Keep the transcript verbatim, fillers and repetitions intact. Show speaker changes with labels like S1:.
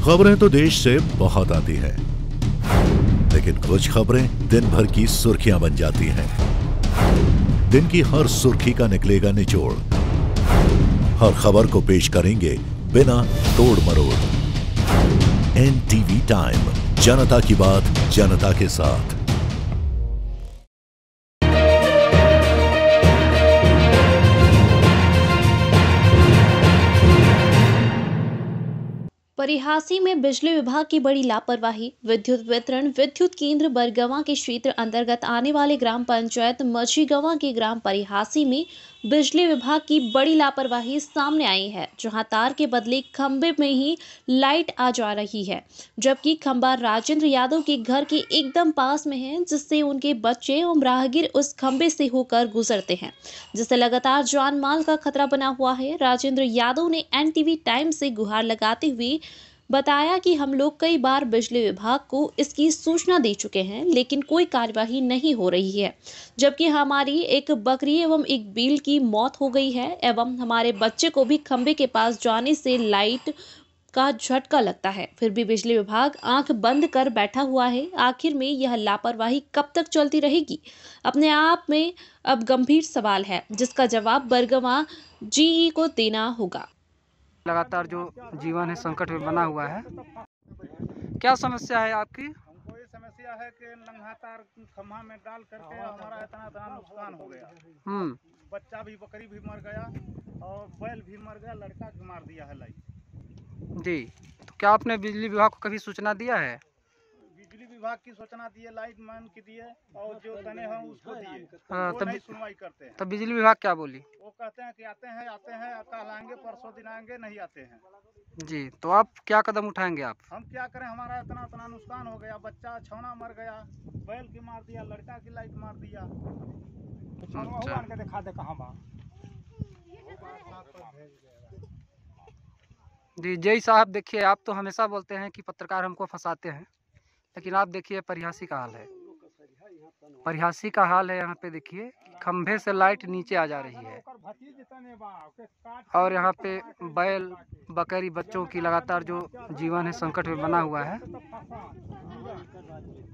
S1: खबरें तो देश से बहुत आती हैं, लेकिन कुछ खबरें दिन भर की सुर्खियां बन जाती हैं। दिन की हर सुर्खी का निकलेगा निचोड़। हर खबर को पेश करेंगे बिना तोड़ मरोड़। एनटीवी टाइम, जनता की बात जनता के साथ।
S2: परिहासी में बिजली विभाग की बड़ी लापरवाही। विद्युत वितरण विद्युत केंद्र बरगवां के क्षेत्र अंतर्गत आने वाले ग्राम पंचायत मझीगवां के ग्राम परिहासी में बिजली विभाग की बड़ी लापरवाही सामने आई है, जहां तार के बदले खंबे में ही लाइट आ जा रही है, जबकि खंबा राजेंद्र यादव के घर के एकदम पास में है, जिससे उनके बच्चे और राहगीर उस खंबे से होकर गुजरते हैं, जिससे लगातार जान माल का खतरा बना हुआ है। राजेंद्र यादव ने एनटीवी टाइम से गुहार लगाते हुए बताया कि हम लोग कई बार बिजली विभाग को इसकी सूचना दे चुके हैं, लेकिन कोई कार्यवाही नहीं हो रही है, जबकि हमारी एक बकरी एवं एक बील की मौत हो गई है एवं हमारे बच्चे को भी खंबे के पास जाने से लाइट का झटका लगता है, फिर भी बिजली विभाग आंख बंद कर बैठा हुआ है। आखिर में यह लापरवाही कब तक चलती रहेगी, अपने आप में अब गंभीर सवाल है, जिसका जवाब बरगवां जीई को देना होगा।
S3: लगातार जो जीवन है संकट में बना हुआ है, क्या समस्या है आपकी?
S4: हमको ये समस्या है कि लंघा तार खम्भा में डाल करके हमारा इतना इतना नुकसान हो गया।
S3: हम्म
S4: बच्चा भी, बकरी भी मर गया और बैल भी मर गया, लड़का भी मार दिया है लाइट।
S3: जी, तो क्या आपने बिजली विभाग को कभी सूचना दिया है?
S4: बिजली विभाग की सूचना दिए, लाइट मैन की दिए और जो तने हैं उसको दिए।
S3: हाँ,
S4: वो
S3: तब
S4: नहीं सुनवाई करते हैं।
S3: तब बिजली विभाग क्या बोली?
S4: वो कहते हैं कि आते हैं आते हैं कल आएंगे, परसों दिन आएंगे, नहीं आते हैं।
S3: जी, तो आप क्या कदम उठाएंगे आप?
S4: हम क्या करें, हमारा इतना इतना नुकसान हो गया, बच्चा छौना मर गया, बैल की मार दिया, लड़का की लाइट मार दिया।
S3: अच्छा।
S4: दिखा दे कहाँ बा।
S3: जी जय साहब, देखिए आप तो हमेशा बोलते हैं कि पत्रकार हमको फंसाते हैं, लेकिन आप देखिए परिहासी का हाल है। परिहासी का हाल है, यहाँ पे देखिए खंभे से लाइट नीचे आ जा रही है और यहाँ पे बैल बकरी बच्चों की लगातार जो जीवन है संकट में बना हुआ है।